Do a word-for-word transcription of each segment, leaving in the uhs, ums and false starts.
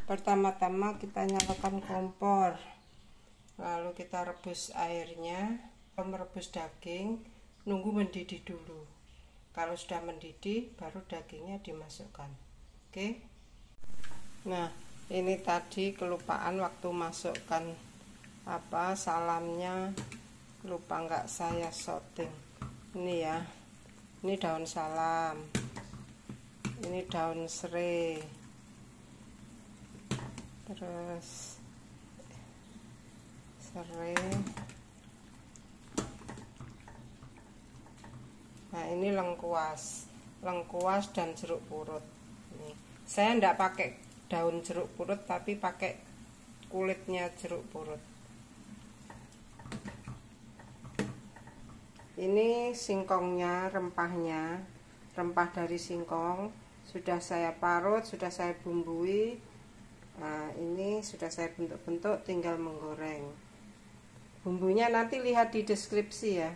Pertama-tama kita nyalakan kompor, lalu kita rebus airnya. Merebus daging, nunggu mendidih dulu. Kalau sudah mendidih, baru dagingnya dimasukkan. Oke. Nah, ini tadi kelupaan waktu masukkan apa salamnya, lupa nggak saya shooting. Ini ya, ini daun salam, ini daun serai, terus serai. Nah, ini lengkuas, lengkuas dan jeruk purut. Nih, saya enggak pakai daun jeruk purut, tapi pakai kulitnya jeruk purut. Ini singkongnya, rempahnya, rempah dari singkong sudah saya parut, sudah saya bumbui. Nah, ini sudah saya bentuk-bentuk, tinggal menggoreng. Bumbunya nanti lihat di deskripsi ya.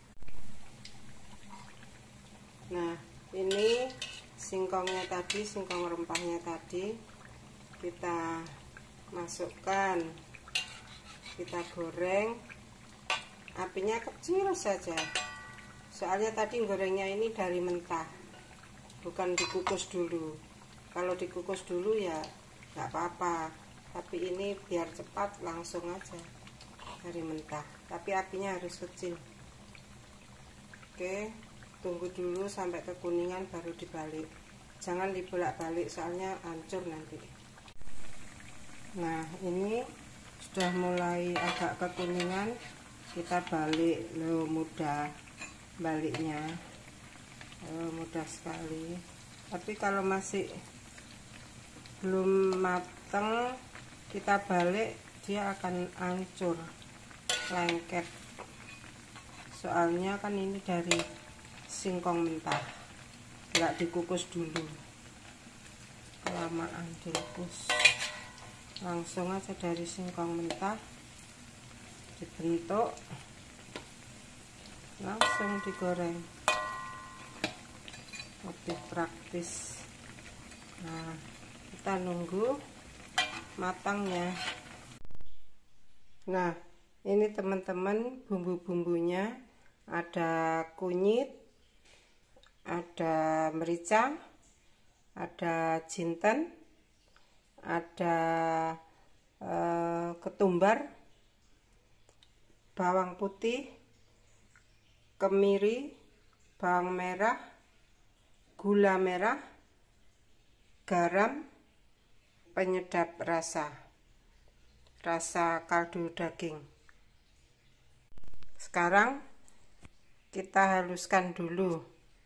Nah, ini singkongnya tadi, singkong rempahnya tadi kita masukkan, kita goreng, apinya kecil saja, soalnya tadi gorengnya ini dari mentah, bukan dikukus dulu. Kalau dikukus dulu ya nggak apa-apa, tapi ini biar cepat langsung aja dari mentah, tapi apinya harus kecil. Oke, tunggu dulu sampai kekuningan baru dibalik, jangan dibolak-balik soalnya hancur nanti. Nah, ini sudah mulai agak kekuningan, kita balik. Loh, mudah baliknya, oh, mudah sekali. Tapi kalau masih belum mateng kita balik, dia akan hancur, lengket, soalnya kan ini dari singkong mentah, nggak dikukus dulu, kelamaan dikukus. Langsung aja dari singkong mentah dibentuk, langsung digoreng, lebih praktis. Nah, kita nunggu matangnya. Nah, ini teman-teman bumbu-bumbunya, ada kunyit, ada merica, ada jinten, ada eh, ketumbar, bawang putih, kemiri, bawang merah, gula merah, garam, penyedap rasa, rasa kaldu daging. Sekarang kita haluskan dulu.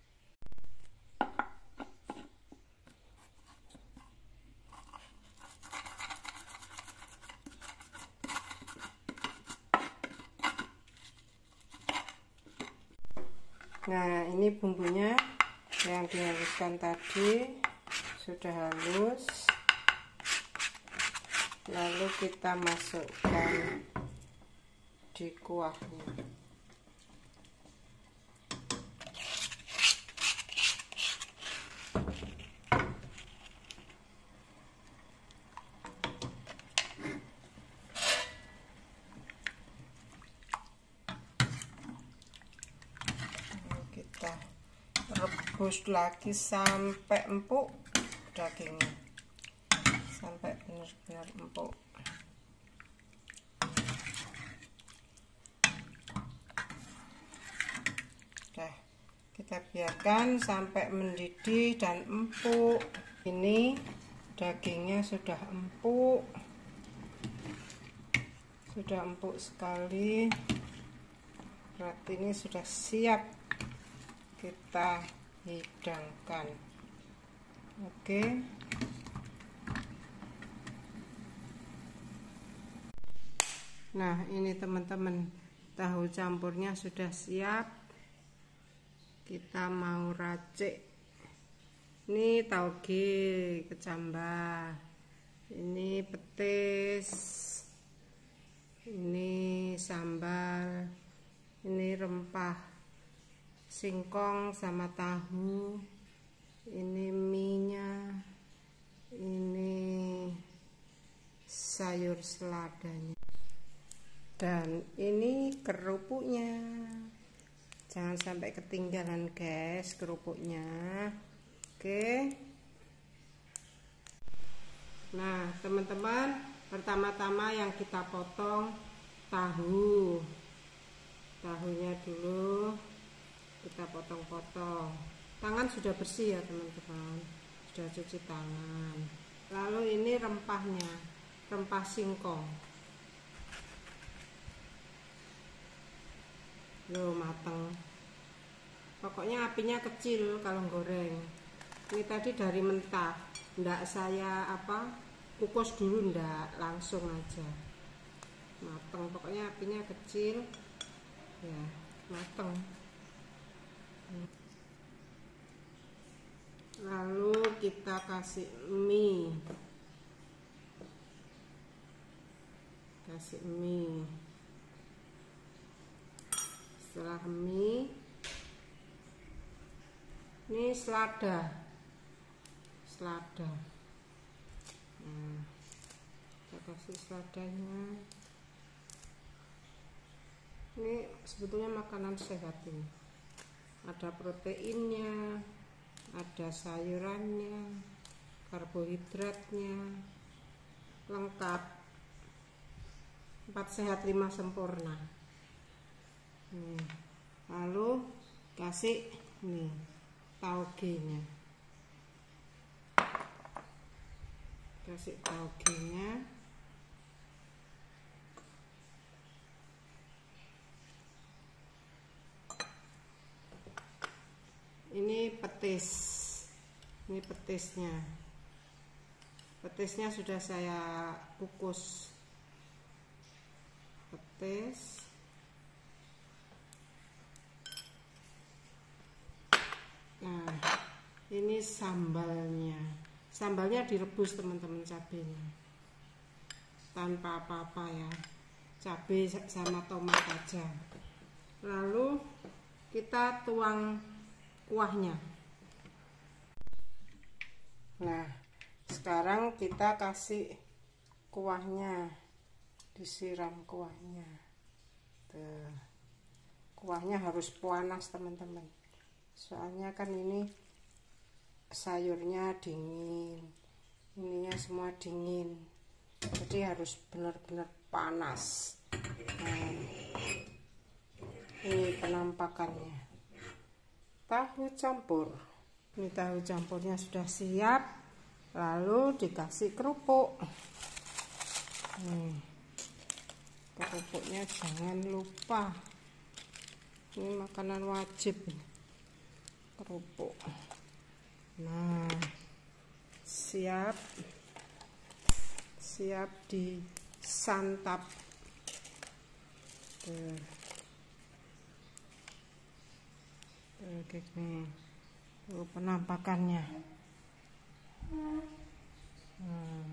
Nah, ini bumbunya yang dihaluskan tadi sudah halus, lalu kita masukkan di kuahnya. Rebus lagi sampai empuk dagingnya, sampai benar-benar empuk. Udah, kita biarkan sampai mendidih dan empuk. Ini dagingnya sudah empuk, sudah empuk sekali, berarti ini sudah siap kita hidangkan. Oke, nah ini teman-teman, tahu campurnya sudah siap, kita mau racik. Ini tauge kecambah, ini petis, ini sambal, ini rempah singkong sama tahu, ini minyak, ini sayur seladanya. Dan ini kerupuknya, jangan sampai ketinggalan guys kerupuknya. Oke, nah teman-teman, pertama-tama yang kita potong tahu, tahunya dulu kita potong-potong. Tangan sudah bersih ya teman-teman, sudah cuci tangan. Lalu ini rempahnya, rempah singkong. Loh, mateng. Pokoknya apinya kecil kalau goreng. Ini tadi dari mentah, ndak saya apa kukus dulu, ndak, langsung aja mateng. Pokoknya apinya kecil ya, mateng. Lalu kita kasih mie, kasih mie. Setelah mie, ini selada, selada. Nah, kita kasih seladanya. Ini sebetulnya makanan sehat ini. Ada proteinnya, ada sayurannya, karbohidratnya, lengkap. Empat sehat lima sempurna. Nih, lalu kasih nih tauge-nya, kasih tauge-nya. Ini petis, ini petisnya, petisnya sudah saya kukus. Petis. Nah, ini sambalnya. Sambalnya direbus teman-teman, cabenya. Tanpa apa-apa ya. Cabai sama tomat aja. Lalu kita tuang kuahnya. Nah, sekarang kita kasih kuahnya. Disiram kuahnya. Tuh. Kuahnya harus panas teman-teman. Soalnya kan ini sayurnya dingin, ininya semua dingin, jadi harus benar-benar panas. Nah, ini penampakannya. Tahu campur, ini tahu campurnya sudah siap. Lalu dikasih kerupuk. Nih, kerupuknya jangan lupa, ini makanan wajib, kerupuk. Nah, siap siap disantap. Tuh. Oke nih, tuh penampakannya. Hmm.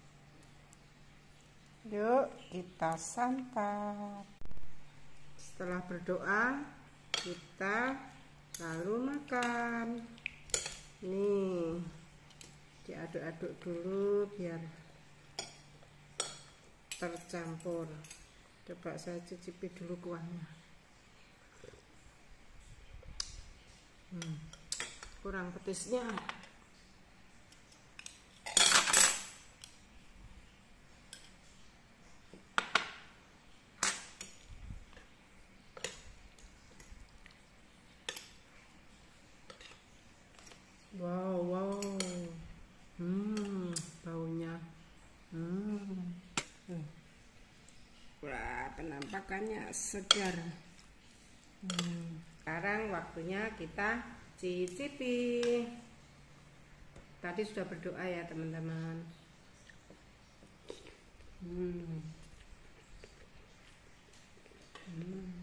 Yuk kita santap. Setelah berdoa kita lalu makan. Nih, diaduk-aduk dulu biar tercampur. Coba saya cicipi dulu kuahnya. Hmm, kurang petisnya. Wow, wow, hmm, baunya, hmm, wah, penampakannya segar. Hmm. Sekarang waktunya kita cicipi. Tadi sudah berdoa ya teman-teman. Hmm. Hmm.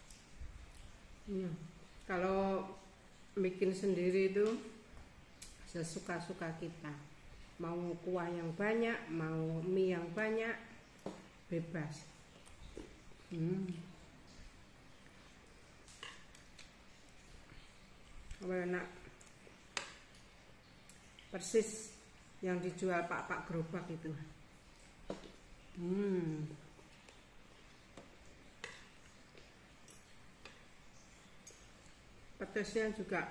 Ya, kalau bikin sendiri itu sesuka-suka kita. Mau kuah yang banyak, mau mie yang banyak, bebas. Hmm. Enak. Persis yang dijual pak-pak gerobak itu. Hmm. Pedasnya juga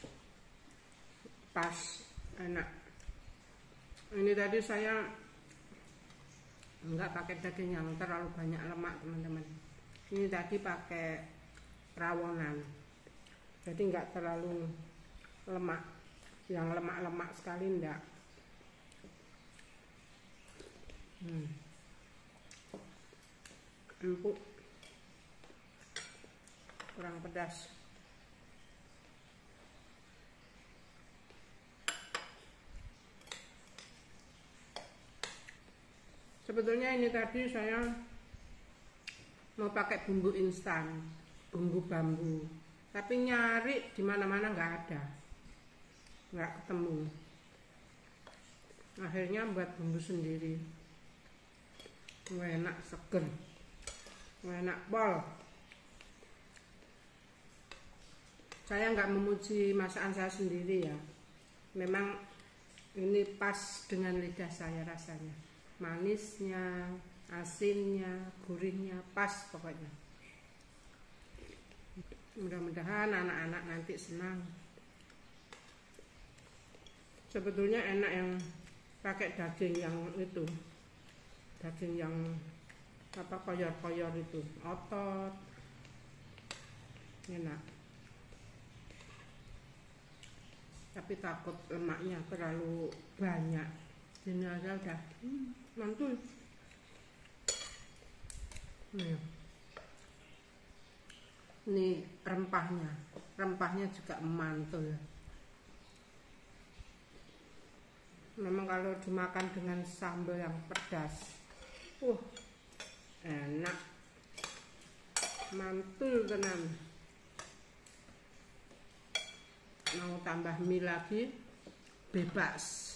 pas, enak. Ini tadi saya enggak pakai daging yang terlalu banyak lemak, teman-teman. Ini tadi pakai rawonan, jadi enggak terlalu lemak, yang lemak-lemak sekali enggak. Hmm. Empuk, kurang pedas. Sebetulnya ini tadi saya mau pakai bumbu instan, bumbu bambu, tapi nyari di mana-mana nggak ada, nggak ketemu. Akhirnya buat bumbu sendiri. Enak, seger, enak pol. Saya nggak memuji masakan saya sendiri ya, memang ini pas dengan lidah saya rasanya. Manisnya, asinnya, gurihnya pas pokoknya. Mudah-mudahan anak-anak nanti senang. Sebetulnya enak yang pakai daging yang itu, daging yang apa koyor-koyor itu, otot, enak. Tapi takut lemaknya terlalu banyak. Ini aja udah hmm, mantul. Nih. Ini rempahnya, rempahnya juga mantul. Memang kalau dimakan dengan sambal yang pedas, uh, enak, mantul tenan. Mau tambah mie lagi, bebas.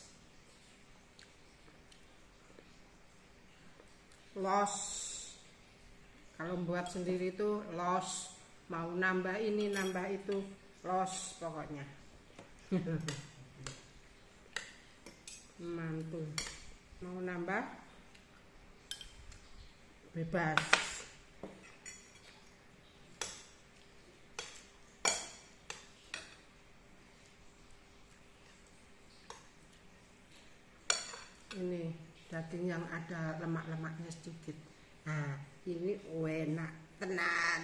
Los, kalau buat sendiri itu los, mau nambah ini nambah itu los pokoknya. Mantul, mau nambah bebas. Ini daging yang ada lemak-lemaknya sedikit. Nah, ini enak tenan.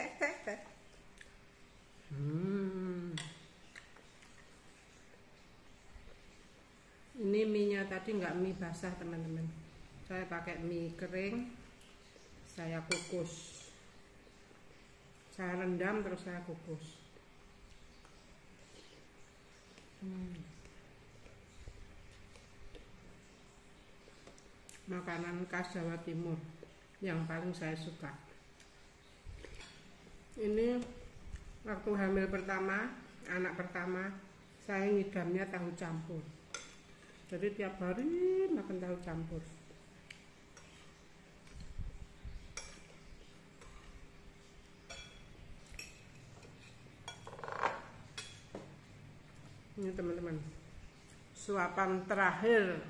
hmm. Ini mie-nya tadi nggak mie basah, teman-teman. Saya pakai mie kering, saya kukus. Saya rendam terus saya kukus. Hmm. Makanan khas Jawa Timur yang paling saya suka. Ini waktu hamil pertama, anak pertama, saya ngidamnya tahu campur. Jadi tiap hari makan tahu campur. Ini teman-teman, suapan terakhir.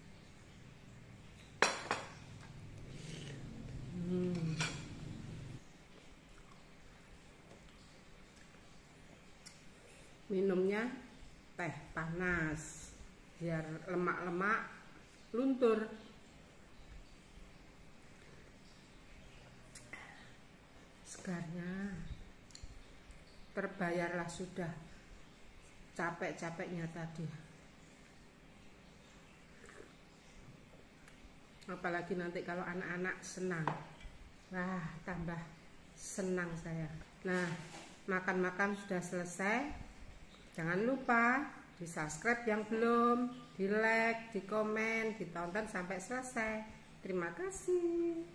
Hmm. Minumnya teh panas biar lemak-lemak luntur. Segarnya terbayarlah sudah capek-capeknya tadi. Apalagi nanti kalau anak-anak senang, wah tambah senang saya. Nah, makan-makan sudah selesai. Jangan lupa di subscribe yang belum, di like, di komen, ditonton sampai selesai. Terima kasih.